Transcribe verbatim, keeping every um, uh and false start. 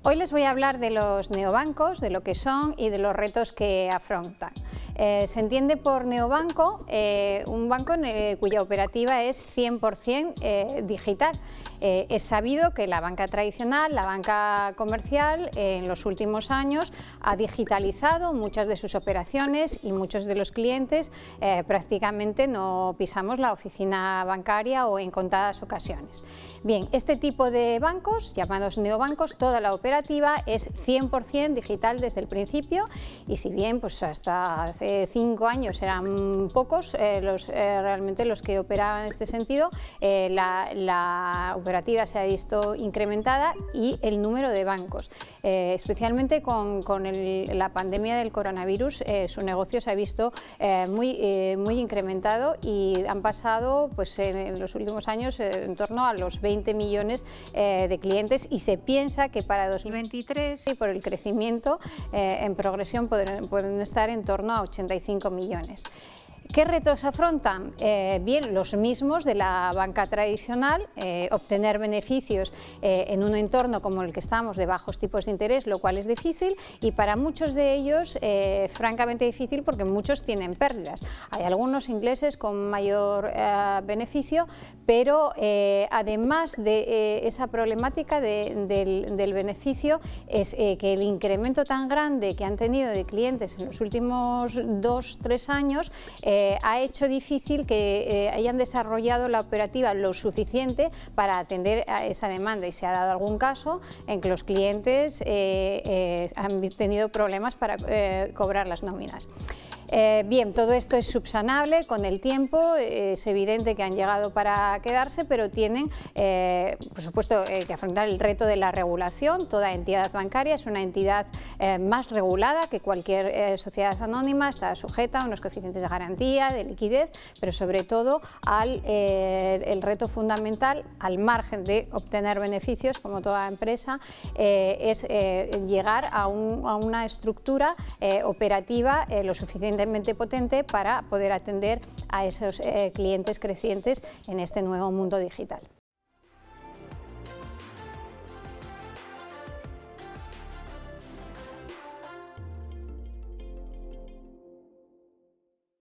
Hoy les voy a hablar de los neobancos, de lo que son y de los retos que afrontan. Eh, se entiende por neobanco eh, un banco en, eh, cuya operativa es cien por cien eh, digital. Eh, es sabido que la banca tradicional, la banca comercial, eh, en los últimos años ha digitalizado muchas de sus operaciones y muchos de los clientes eh, prácticamente no pisamos la oficina bancaria o en contadas ocasiones. Bien, este tipo de bancos, llamados neobancos, toda la operativa es cien por cien digital desde el principio, y si bien pues hasta hace cinco años eran pocos eh, los, eh, realmente los que operaban en este sentido, eh, la, la operativa se ha visto incrementada y el número de bancos, eh, especialmente con, con el, la pandemia del coronavirus, eh, su negocio se ha visto eh, muy, eh, muy incrementado y han pasado pues, en, en los últimos años eh, en torno a los veinte millones eh, de clientes, y se piensa que para dos mil veintitrés, y por el crecimiento eh, en progresión, pueden, pueden estar en torno a ochenta y cinco millones. ¿Qué retos afrontan? Eh, bien, los mismos de la banca tradicional, eh, obtener beneficios eh, en un entorno como el que estamos de bajos tipos de interés, lo cual es difícil, y para muchos de ellos eh, francamente difícil, porque muchos tienen pérdidas. Hay algunos ingleses con mayor eh, beneficio, pero eh, además de eh, esa problemática de, del, del beneficio es eh, que el incremento tan grande que han tenido de clientes en los últimos dos, tres años eh, Eh, ha hecho difícil que eh, hayan desarrollado la operativa lo suficiente para atender a esa demanda, y se ha dado algún caso en que los clientes eh, eh, han tenido problemas para eh, cobrar las nóminas. Eh, bien, todo esto es subsanable con el tiempo, eh, es evidente que han llegado para quedarse, pero tienen, eh, por supuesto, eh, que afrontar el reto de la regulación. Toda entidad bancaria es una entidad eh, más regulada que cualquier eh, sociedad anónima, está sujeta a unos coeficientes de garantía, de liquidez, pero sobre todo al eh, el reto fundamental, al margen de obtener beneficios, como toda empresa, eh, es eh, llegar a, un, a una estructura eh, operativa eh, lo suficiente potente para poder atender a esos eh, clientes crecientes en este nuevo mundo digital.